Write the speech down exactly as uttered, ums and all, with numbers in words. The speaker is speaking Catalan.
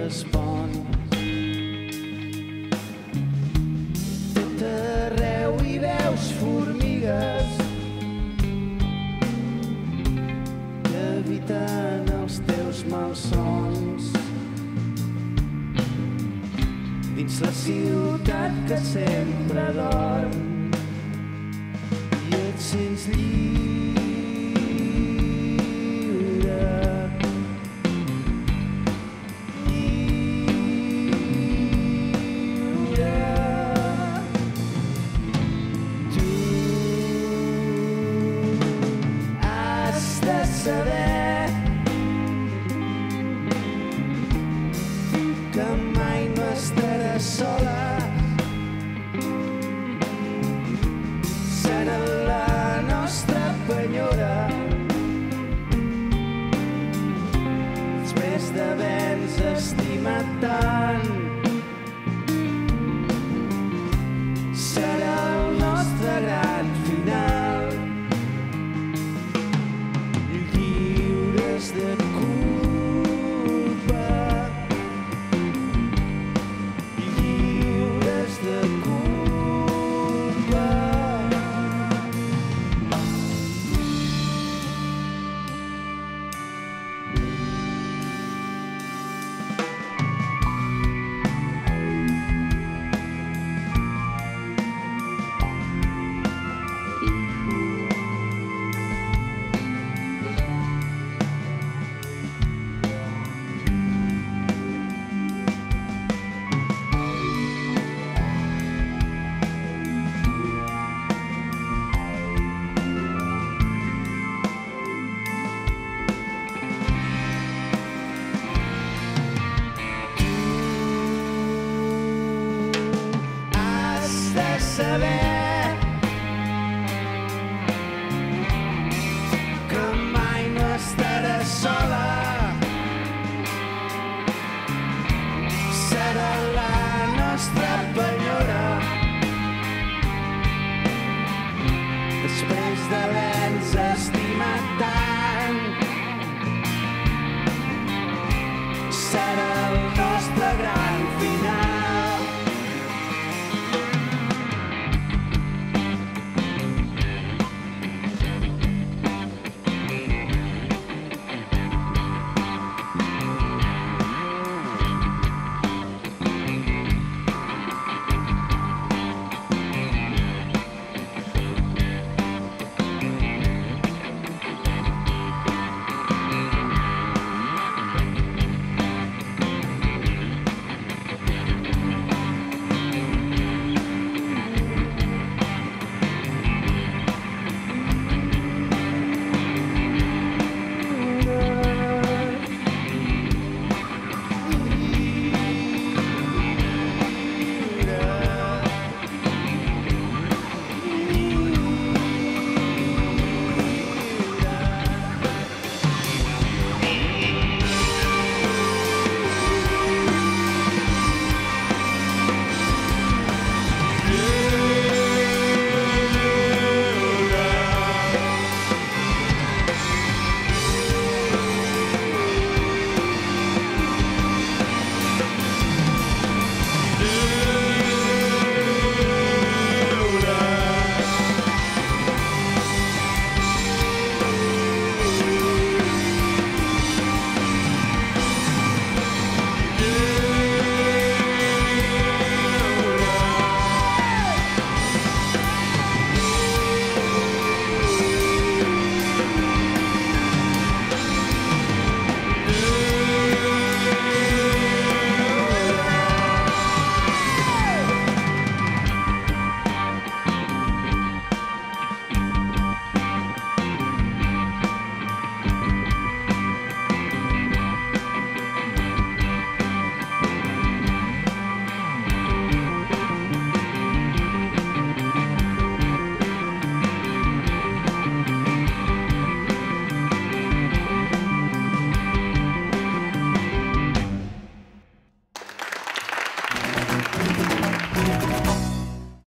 les ponts. Tot arreu hi veus formigues que habiten els teus malsons. Dins la ciutat que sempre dorm i et sents lliure. Saber que mai no estaràs sola, serà la nostra penyora després d'haver-nos estimat tant. Serà el nostre gran final, de culpa, lliures de culpa. Saber que mai no estaràs sola, serà la nostra penyora després d'haver